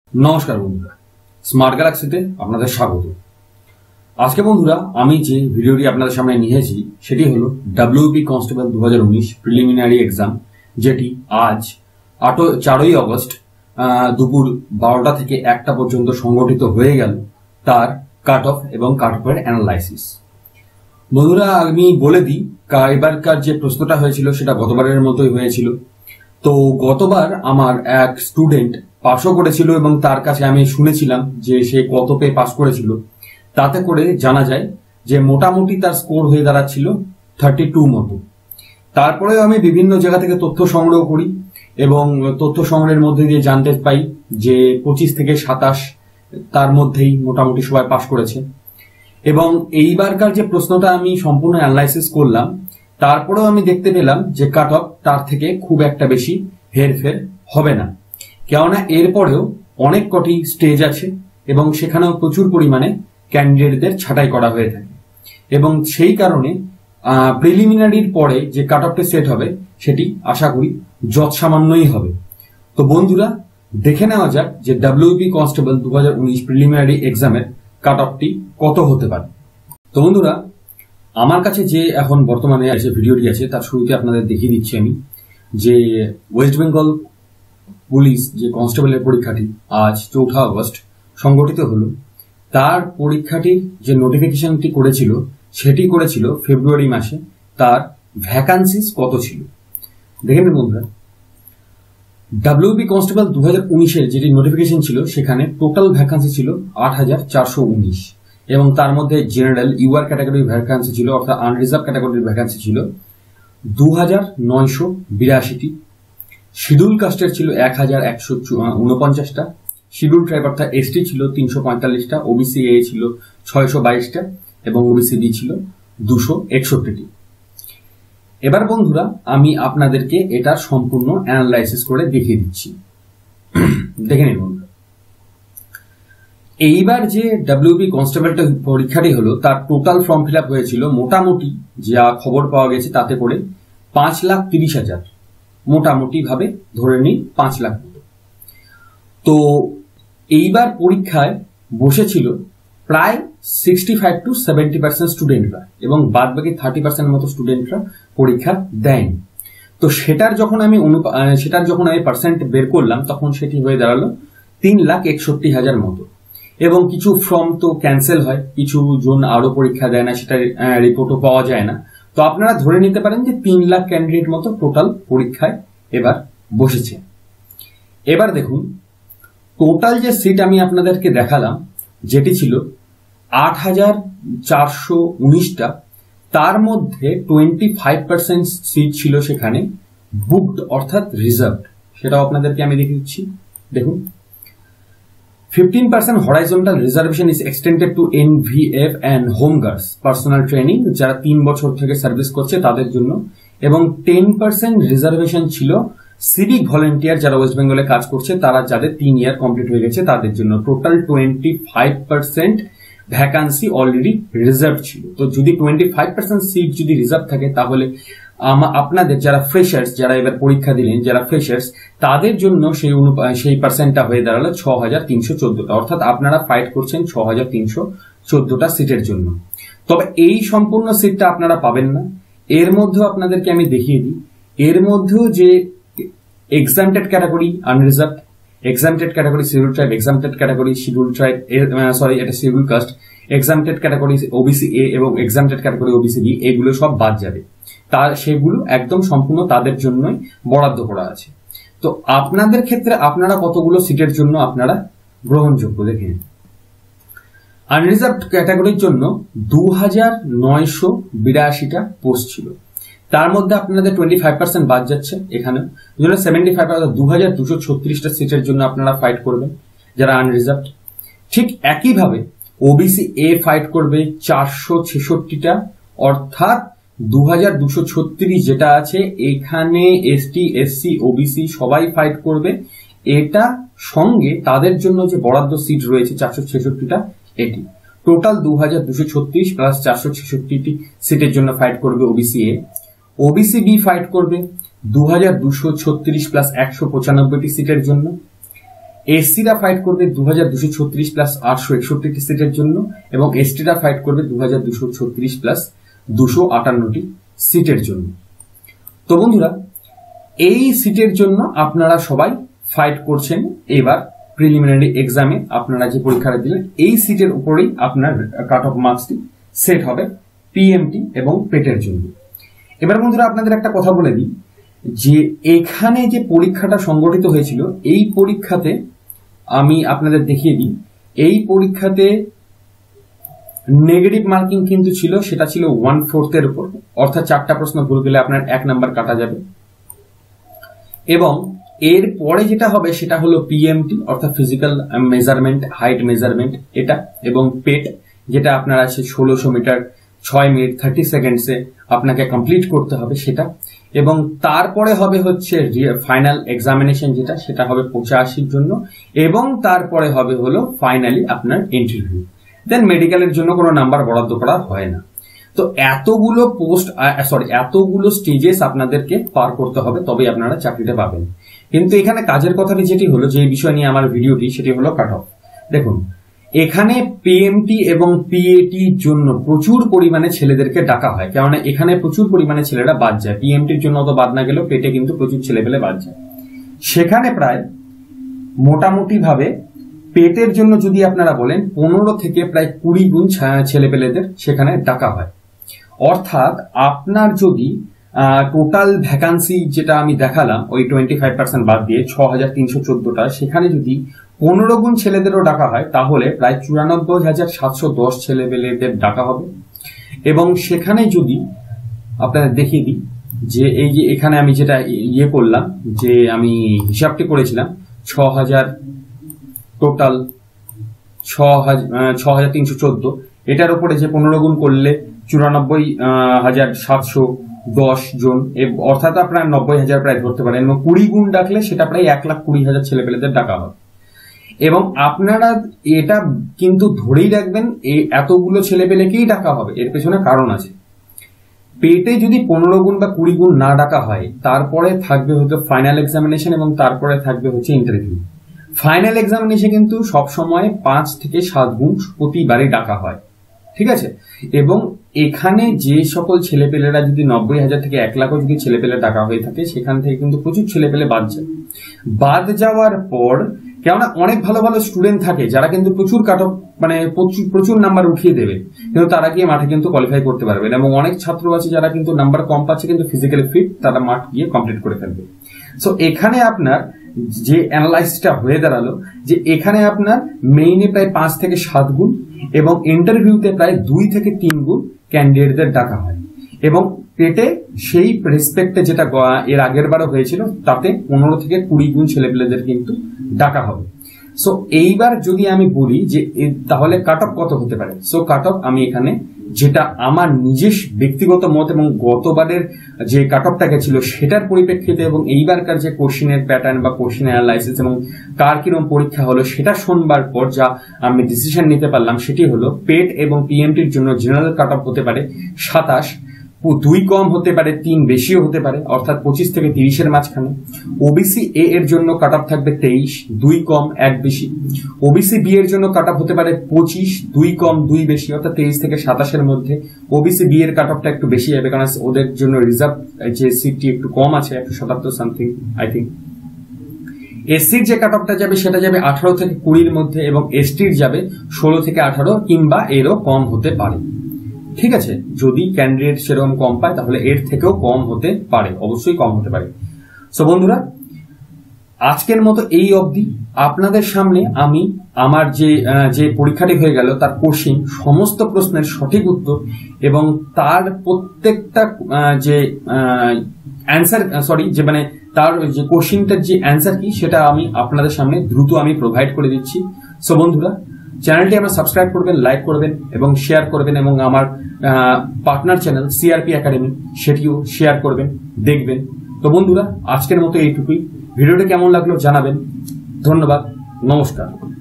নমস্কার বন্ধুরা, স্মার্ট গ্যালাক্সিতে আপনাদের স্বাগত। আজকে বন্ধুরা আমি যে ভিডিওটি আপনাদের সামনে নিয়ে এসেছি সেটি হলো ডাব্লিউপি কনস্টেবল 2019 প্রিলিমিনারি এক্সাম, যেটি আজ 4ই অগস্ট দুপুর 12টা থেকে 1টা পর্যন্ত সংগঠিত হয়ে গেল। তার কাট অফ এবং কাট অফের অ্যানালাইসিস। বন্ধুরা আমি বলে দিই, এবারকার যে প্রশ্নটা হয়েছিল সেটা গতবারের মতোই হয়েছিল। তো গতবার আমার এক স্টুডেন্ট পাসও করেছিল এবং তার কাছে আমি শুনেছিলাম যে সে কত পেয়ে পাস করেছিল। তাতে করে জানা যায় যে মোটামুটি তার স্কোর হয়ে দাঁড়াচ্ছিল 32 মতো। তারপরেও আমি বিভিন্ন জায়গা থেকে তথ্য সংগ্রহ করি এবং তথ্য সংগ্রহের মধ্যে দিয়ে জানতে পাই যে 25 থেকে 27 তার মধ্যেই মোটামুটি সবাই পাস করেছে। এবং এইবারকার যে প্রশ্নটা আমি সম্পূর্ণ অ্যানালাইসিস করলাম, তারপরেও আমি দেখতে পেলাম যে কাট অফ তার থেকে খুব একটা বেশি হেরফের হবে না, কেননা এরপরেও অনেক কটি স্টেজ আছে এবং সেখানেও প্রচুর পরিমাণে ক্যান্ডিডেটদের ছাঁটাই করা হয়ে থাকে এবং সেই কারণে প্রিলিমিনারির পরে যে কাট অফটি সেট হবে সেটি আশা করি যৎসামান্যই হবে। তো বন্ধুরা দেখে নেওয়া যাক যে ডাব্লিউপি কনস্টেবল 2019 প্রিলিমিনারি এক্সামের কাট অফটি কত হতে পারে। তো বন্ধুরা আমার কাছে যে এখন বর্তমানে যে ভিডিওটি আছে তার শুরুতে আপনাদের দেখিয়ে দিচ্ছি আমি যে ওয়েস্ট বেঙ্গল পুলিশ যে কনস্টেবলের পরীক্ষাটি আজ 4 আগস্ট সংগঠিত হলো। তার পরীক্ষাটির যে নোটিফিকেশনটি করেছিল সেটি করেছিল ফেব্রুয়ারি মাসে। তার ভ্যাকান্সিস কত ছিল দেখে নিন বন্ধুরা। ডাব্লিউপি কনস্টেবল 2019-এর যেটি নোটিফিকেশন ছিল সেখানে টোটাল ভ্যাকান্সি ছিল 8,419 এবং তার মধ্যে জেনারেল ইউআর ক্যাটাগরির ভ্যাকান্সি ছিল, অর্থাৎ আনরিজার্ভ ক্যাটাগরির ভ্যাকান্সি ছিল 2,982টি। শিডিউল কাস্টের ছিল 1,149টা, শিডিউল ট্রাইব অর্থাৎ এসটি ছিল 345টা, ওবিসি এ ছিল 622টা এবং ওবিসি বি ছিল 261টি। এবার বন্ধুরা আমি আপনাদেরকে এটার সম্পূর্ণ অ্যানালাইসিস করে দেখিয়ে দিচ্ছি, দেখে নিন বন্ধুরা। এইবার যে ডাব্লিউপি কনস্টেবলটা পরীক্ষাটি হলো তার টোটাল ফর্ম ফিল আপ হয়েছিল মোটামুটি যা খবর পাওয়া গেছে তাতে করে 5,30,000, মোটামুটি ভাবে ধরে নিই 5 লাখ মতো। তো এইবার পরীক্ষায় বসেছিল প্রায় 65 to 70% স্টুডেন্টরা এবং বাদ বাকি 30% মতো স্টুডেন্টরা পরীক্ষা দেয়নি। তো সেটার যখন আমি পার্সেন্ট বের করলাম তখন সেটি হয়ে দাঁড়ালো 3,61,000 মতো। এবং কিছু ফর্ম তো ক্যান্সেল হয়, কিছু জন আরো পরীক্ষা দেয় না, সেটা রিপোর্টও পাওয়া যায় না। তো আপনারা ধরে নিতে পারেন যে 3 লাখ ক্যান্ডিডেট মতো টোটাল পরীক্ষায় এবার বসেছে। এবার দেখুন টোটাল যে সিট আমি আপনাদেরকে দেখালাম যেটি ছিল 8,419টা, তার মধ্যে 25% সিট ছিল সেখানে বুকড অর্থাৎ রিজার্ভড। সেটাও আপনাদেরকে আমি দেখিয়ে দিচ্ছি, দেখুন 15% horizontal reservation is extended to NVF and Home Guards personnel training, যারা 3 বছর থেকে সার্ভিস করছে তাদের জন্য। এবং 10% রিজার্ভেশন ছিল সিভিক ভলেন্টিয়ার যারা ওয়েস্ট বেঙ্গলে কাজ করছে, তারা যাদের 3 ইয়ার কমপ্লিট হয়ে গেছে তাদের জন্য। টোটাল 25% ভ্যাকান্সি অলরেডি রিজার্ভ ছিল। তো যদি 25% সিট যদি রিজার্ভ থাকে তাহলে আপনাদের যারা ফ্রেশার্স, যারা এবার পরীক্ষা দিলেন যারা ফ্রেশার্স, তাদের জন্য সেই পার্সেন্টটা হয়ে দাঁড়ালো 6,314টা, অর্থাৎ আপনারা ফাইট করছেন 6,314টা সিটের জন্য। তবে এই সম্পূর্ণ সিটটা আপনারা পাবেন না। এর মধ্যেও আপনাদেরকে আমি দেখিয়ে দিই, এর মধ্যেও যে exempted category unreserved, exempted category schedule tribe, exempted category schedule tribe এটা schedule caste, exempted category OBC A এবং এক্সামটেড ক্যাটাগরি ওবিসি বি, এগুলো সব বাদ যাবে। সেগুলো একদম সম্পূর্ণ তাদের জন্যই বরাদ্দ করা আছে। তো আপনাদের ক্ষেত্রে আপনারা কতগুলো সিটের জন্য আপনারা গ্রহণযোগ্য দেখেন। আনরিজার্ভড ক্যাটাগরির জন্য 2,982টা পোস্ট ছিল, তার মধ্যে আপনাদের 25% বাদ যাচ্ছে। এখানে 2,236টা সিটের জন্য আপনারা ফাইট করবেন যারা আনরিজার্ভড। ঠিক একইভাবে ওবিসি এ ফাইট করবে 466টা, অর্থাৎ 2,236 যেটা আছে এখানে এসটি এসসি ওবিসি সবাই ফাইট করবে। এটা সঙ্গে তাদের জন্য যে বরাদ্দ সিট রয়েছে 466টা, এটি টোটাল 2,236 প্লাস 466টি সিটের জন্য ফাইট করবে OBC A. OBC B fight করবে 2,236 প্লাস 195টি সিটের জন্য। এসসিরা ফাইট করবে 2236 প্লাস 861টি সিটের জন্য, এবং এসটিরা ফাইট করবে 2236 প্লাস 258টি সিটের জন্য। তো বন্ধুরা, এই সিটের জন্য আপনারা সবাই ফাইট করছেন। এবার প্রিলিমিনারি এক্সামে আপনারা যে পরীক্ষাটা দিলেন, এই সিটের উপরেই আপনার কাট অফ মার্কসটি সেট হবে পিএমটি এবং পেটের জন্য। এবার বন্ধুরা, আপনাদের একটা কথা বলে দিই যে এখানে যে পরীক্ষাটা সংগঠিত হয়েছিল, এই পরীক্ষাতে আমি আপনাদের দেখিয়ে দিই, এই পরীক্ষাতে নেগেটিভ মার্কিং কিন্তু ছিল, সেটা ছিল 1/4 উপর, অর্থাৎ 4টা প্রশ্ন ভুল গেলে আপনার 1 নাম্বার কাটা যাবে। এবং এর পরে যেটা হবে সেটা হলো পিএমটি, অর্থাৎ ফিজিক্যাল মেজারমেন্ট, হাইট মেজারমেন্ট এটা, এবং পেট যেটা আপনার আছে 1600 মিটার 6 মিনিট 30 সেকেন্ডসে আপনাকে কমপ্লিট করতে হবে সেটা। এবং তারপরে হবে হচ্ছে ফাইনাল এক্সামিনেশন, যেটা সেটা হবে 85 জন্য, এবং তারপরে হবে হলো ফাইনালি আপনার ইন্টারভিউ। দেন মেডিকেলের জন্য কোনো নাম্বার বরাদ্দ করা হয় না। তো এতগুলো এতগুলো স্টেজেস আপনাদেরকে পার করতে হবে, তবেই আপনারা চাকরিটা পাবেন। কিন্তু এখানে কাজের কথাটি যেটি হলো, যে বিষয় নিয়ে আমার ভিডিওটি, সেটি হলো কাট অফ। দেখুন, এখানে পিএমটি এবং পিএটির জন্য প্রচুর পরিমাণে ছেলেদেরকে ডাকা হয়, কেননা এখানে প্রচুর পরিমাণে ছেলেরা বাদ যায়। পিএমটির জন্য তো বাদ না গেলেও পেটে কিন্তু প্রচুর ছেলেপেলে বাদ যায়। সেখানে প্রায় মোটামুটি ভাবে পেটের জন্য যদি আপনারা বলেন 15 থেকে প্রায় 20 গুণ ছেলেপেলেদের সেখানে ডাকা হয়। অর্থাৎ আপনার যদি টোটাল ভ্যাকান্সি যেটা আমি দেখালাম, ওই 25% বাদ দিয়ে 6314টা, সেখানে যদি 15 গুণ ছেলেদেরও ডাকা হয়, তাহলে প্রায় 94,710 ছেলেপেলেদের ডাকা হবে। এবং সেখানে যদি আপনাদের দেখিয়ে দিই যে এই যে এখানে আমি যেটা করলাম, যে আমি হিসাবটি করেছিলাম, 6000 টোটাল 6314, এটার উপরে যে 15 গুণ করলে 94,710 জন, অর্থাৎ আপনার 90,000 প্রায় ধরতে পারেন। এবং 20 গুণ ডাকলে সেটা প্রায় 1,20,000 ছেলেপেলেদের ডাকা হবে। এবং আপনারা এটা কিন্তু ধরেই রাখবেন, এতগুলো ছেলেপেলেকেই ডাকা হবে, এর পেছনে কারণ আছে। পেটে যদি 15 গুণ বা 20 গুণ না ডাকা হয়, তারপরে থাকবে হয়তো ফাইনাল এক্সামিনেশন, এবং তারপরে থাকবে হচ্ছে ইন্টারভিউ। ফাইনাল এক্সামিনেশন কিন্তু সবসময় 5 থেকে 7 গুণ প্রতিবারই ডাকা হয়, ঠিক আছে। এবং এখানে যে সকল ছেলেপেলেরা যদি 90,000 থেকে 1 লাখও যদি ছেলেপেলে ডাকা হয়ে থাকে, সেখান থেকে কিন্তু প্রচুর ছেলেপেলে বাদ যায়। বাদ যাওয়ার পর, কেননা অনেক ভালো ভালো স্টুডেন্ট থাকে যারা কিন্তু প্রচুর কাট অফ মানে প্রচুর নাম্বার উঠিয়ে দেবে, কিন্তু তারা গিয়ে মাঠে কিন্তু কোয়ালিফাই করতে পারবে না। এবং অনেক ছাত্র আছে যারা কিন্তু নাম্বার কম পাচ্ছে কিন্তু ফিজিক্যালি ফিট, তারা মাঠ গিয়ে কমপ্লিট করে ফেলবে। সো এখানে আপনার যে অ্যানালাইসিসটা হয়ে দাঁড়ালো, যে এখানে আপনার মেইনে প্রায় 5 থেকে 7 গুণ, এবং ইন্টারভিউতে প্রায় 2 থেকে 3 গুণ ক্যান্ডিডেটদের ডাকা হয়। এবং পেটে সেই রেসপেক্টে যেটা এর আগের বারও হয়েছিল, তাতে 15 থেকে 20 গুণ ছেলেপেলেদের কিন্তু ডাকা হবে। সো এইবার যদি আমি বলি যে তাহলে কাট অফ কত হতে পারে, সো কাট অফ আমি এখানে যেটা আমার নিজের ব্যক্তিগত মত এবং গতবারের যে কাট অফটা গেছিল সেটার পরিপ্রেক্ষিতে, এবং এইবারকার যে কোশ্চেনের প্যাটার্ন বা কোশ্চেন অ্যানালাইসিস এবং কার কিরকম পরীক্ষা হলো সেটা শোনবার পর যা আমি ডিসিশন নিতে পারলাম, সেটি হলো পেট এবং পিএমটির জন্য জেনারেল কাট অফ হতে পারে 27, 2 কম হতে পারে, 3 বেশিও হতে পারে, অর্থাৎ 25 থেকে 30-এর মাঝখানে। ওবিসি এ এর জন্য কাট অফ থাকবে 23, 2 কম 1 বেশি। ওবিসি বি এর জন্য কাট অফ হতে পারে 25, 2 কম 2 বেশি, অর্থাৎ 23 থেকে 27-এর মধ্যে। ওবিসি বি এর কাট অফটা একটু বেশি যাবে, কারণ ওদের জন্য রিজার্ভ যে সিটটি একটু কম আছে, 177 সামথিং আই থিঙ্ক। এসসির যে কাট অফটা যাবে সেটা যাবে 18 থেকে 20-এর মধ্যে, এবং এসটির যাবে 16 থেকে 18 কিংবা এরও কম হতে পারে, ঠিক আছে। যদি ক্যান্ডিডেট সেরকম কম পায় তাহলে এর থেকেও কম হতে পারে, অবশ্যই কম হতে পারে। সো বন্ধুরা, আজকের মতো এই অবধি। আপনাদের সামনে আমি আমার যে পরীক্ষাটি হয়ে গেল তার কোশ্চিন, সমস্ত প্রশ্নের সঠিক উত্তর এবং তার প্রত্যেকটা যে অ্যান্সার যে মানে তার যে কোশ্চিনটার যে অ্যান্সার কি সেটা আমি আপনাদের সামনে দ্রুত আমি প্রোভাইড করে দিচ্ছি। সো বন্ধুরা, চ্যানেলটি আমার সাবস্ক্রাইব করবেন, লাইক করবেন এবং শেয়ার করবেন, এবং আমার পার্টনার চ্যানেল সিআরপি একাডেমি সেটিও শেয়ার করবেন, দেখবেন। তো বন্ধুরা, আজকের মতো এইটুকুই। ভিডিওটা কেমন লাগলো জানাবেন। ধন্যবাদ, নমস্কার।